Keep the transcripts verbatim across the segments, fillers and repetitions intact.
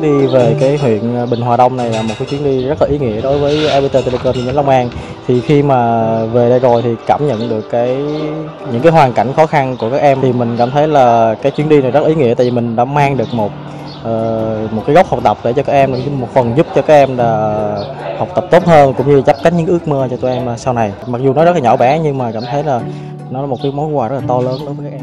đi về cái huyện Bình Hòa Đông này là một cái chuyến đi rất là ý nghĩa đối với ép pê tê Telecom chi nhánh Long An. Thì khi mà về đây rồi thì cảm nhận được cái những cái hoàn cảnh khó khăn của các em, thì mình cảm thấy là cái chuyến đi này rất ý nghĩa, tại vì mình đã mang được một uh, một cái góc học tập để cho các em, một phần giúp cho các em là học tập tốt hơn, cũng như chấp cánh những ước mơ cho tụi em sau này. Mặc dù nó rất là nhỏ bé nhưng mà cảm thấy là nó là một cái món quà rất là to lớn đối với các em.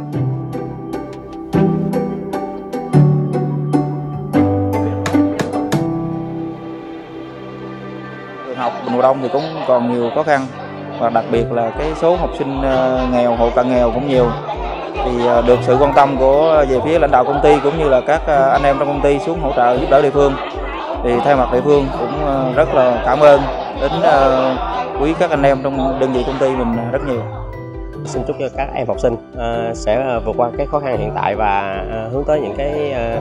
Trường học Bình Hòa Đông thì cũng còn nhiều khó khăn, và đặc biệt là cái số học sinh nghèo, hộ cận nghèo cũng nhiều. Thì được sự quan tâm của về phía lãnh đạo công ty cũng như là các anh em trong công ty xuống hỗ trợ giúp đỡ địa phương. Thì thay mặt địa phương cũng rất là cảm ơn đến quý các anh em trong đơn vị công ty mình rất nhiều. Xin chúc cho các em học sinh uh, sẽ vượt qua cái khó khăn hiện tại và uh, hướng tới những cái uh,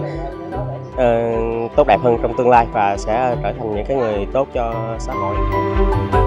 uh, tốt đẹp hơn trong tương lai, và sẽ trở thành những cái người tốt cho xã hội.